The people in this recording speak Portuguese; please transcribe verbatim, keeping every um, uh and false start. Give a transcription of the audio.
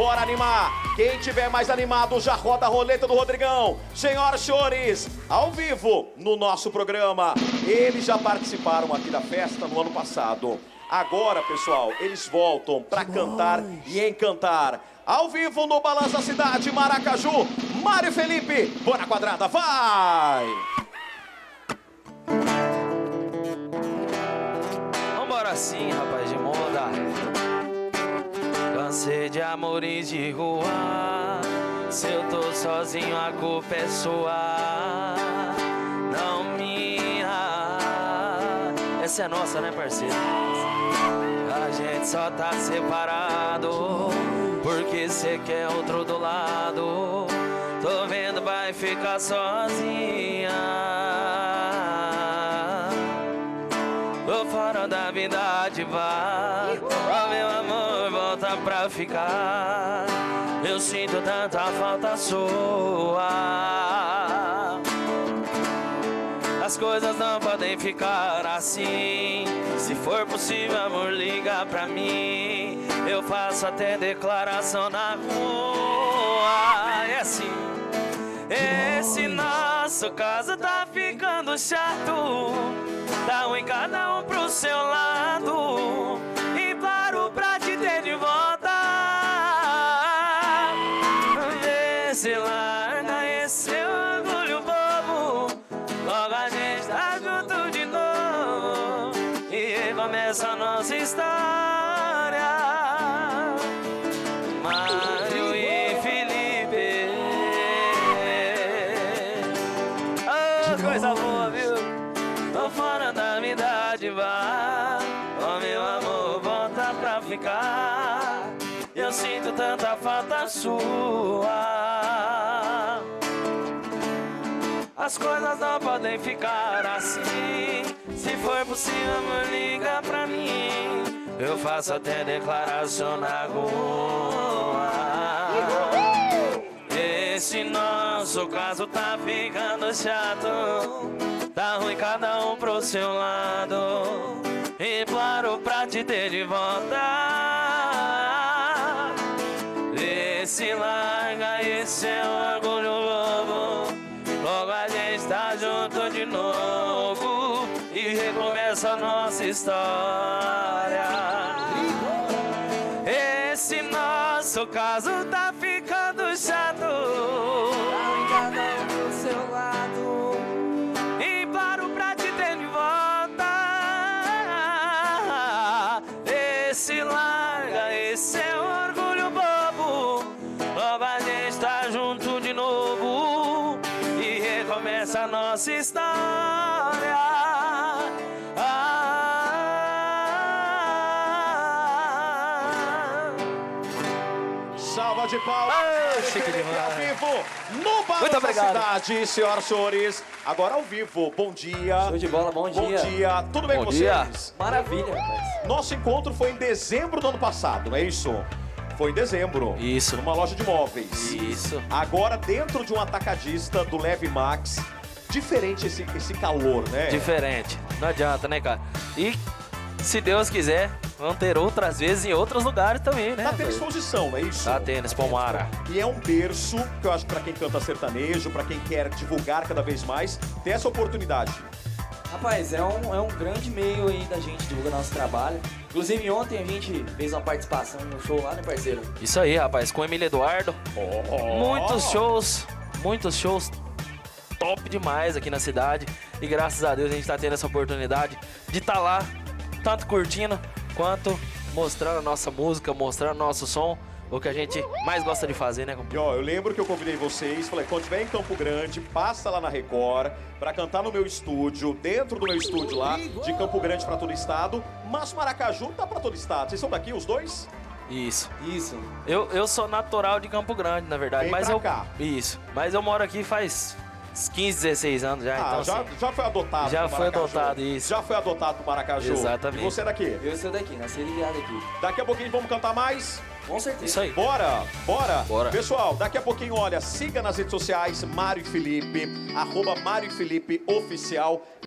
Bora animar. Quem tiver mais animado já roda a roleta do Rodrigão. Senhoras e senhores, ao vivo no nosso programa. Eles já participaram aqui da festa no ano passado. Agora, pessoal, eles voltam para cantar e encantar. Ao vivo no Balança da Cidade, Maracaju, Mário e Felipe. Bora quadrada, vai! Vambora sim, rapaz de moda. Cansei de amores de rua. Se eu tô sozinho, a culpa é sua, não minha. Essa é nossa, né, parceiro? A gente só tá separado porque cê quer outro do lado. Tô vendo, vai ficar sozinha. Tô fora da vida de vá. Oh, meu amor, volta pra ficar. Eu sinto tanta falta sua. As coisas não podem ficar assim. Se for possível, amor, liga pra mim. Eu faço até declaração na rua. É assim. Esse nosso caso tá ficando chato. Tá ruim cada um pro seu lado. E paro pra te ter de volta. Vê se larga esse seu orgulho bobo. Logo a gente tá junto de novo. E começa a nossa história. Mário e Felipe. Oh, coisa boa, viu? Tô fora da vida de vá. Oh, meu amor, volta pra ficar. Eu sinto tanta falta sua. As coisas não podem ficar assim. Se for possível, amor, liga pra mim. Eu faço até declaração na rua. Esse nosso caso tá ficando chato. Tá ruim cada um pro seu lado. E claro pra te ter de volta. Esse larga, esse é orgulho bobo. Logo a gente tá junto de novo. E recomeça a nossa história. Esse nosso caso tá ficando chato. Tá ruim cada um pro seu lado. E paro pra te ter de volta. Esse larga, esse é orgulho bobo. Logo a gente tá junto de novo. E recomeça a nossa história. Ah. Salva de palmas. Chique demais. Ao vivo no Balança da Cidade, senhoras e senhores. Agora ao vivo, bom dia. Show de bola, bom dia. Bom dia, tudo bem Bom com dia. vocês? Maravilha, rapaz. Nosso encontro foi em dezembro do ano passado, não é isso? Foi em dezembro. Isso. Numa loja de móveis. Isso. Agora dentro de um atacadista do Leve Max. Diferente esse, esse calor, né? Diferente. Não adianta, né, cara? E se Deus quiser, vão ter outras vezes em outros lugares também, né? Tá tendo exposição, não é isso? Tá tendo, Espomara. E é um berço que eu acho que pra quem canta sertanejo, pra quem quer divulgar cada vez mais, tem essa oportunidade. Rapaz, é um, é um grande meio aí da gente divulgar nosso trabalho. Inclusive, ontem a gente fez uma participação no show lá, né, parceiro? Isso aí, rapaz, com o Emílio Eduardo. Oh. Muitos shows, muitos shows top demais aqui na cidade. E graças a Deus a gente tá tendo essa oportunidade de estar tá lá, tanto curtindo quanto mostrando a nossa música, mostrando o nosso som. O que a gente mais gosta de fazer, né, E companheiro? ó, eu lembro que eu convidei vocês, falei, quando estiver em Campo Grande, passa lá na Record pra cantar no meu estúdio, dentro do meu estúdio lá, de Campo Grande pra todo o estado. Mas Maracaju tá pra todo o estado. Vocês são daqui, os dois? Isso. Isso. Eu, eu sou natural de Campo Grande, na verdade. Vem mas pra eu, cá. Isso. Mas eu moro aqui faz quinze, dezesseis anos já, Ah, então já, assim, já foi adotado já pro foi Maracaju. adotado, isso. Já foi adotado pro Maracaju. Exatamente. E você é daqui? Eu sou daqui, nasci ligado aqui. Daqui a pouquinho vamos cantar mais? Com certeza. Isso aí. Bora, bora. Bora. Pessoal, daqui a pouquinho, olha, siga nas redes sociais Mário e Felipe, arroba Mário e Felipe Oficial.